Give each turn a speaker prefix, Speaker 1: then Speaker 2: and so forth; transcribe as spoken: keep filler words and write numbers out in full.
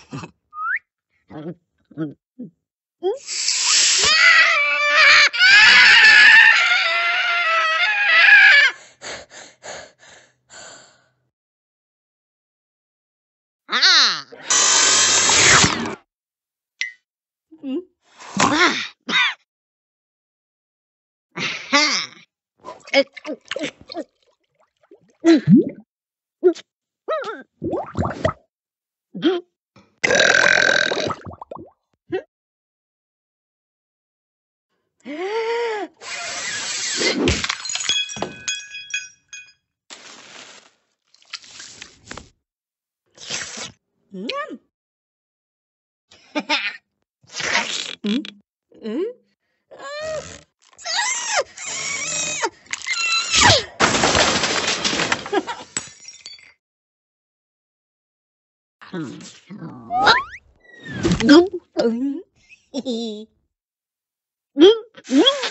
Speaker 1: 음. 음. 응? 아! 응? 아! 아하! 으 으 으 으. 응. 응. 응. 음. 응? 응? 음. 어? 응? 응? 응? 응?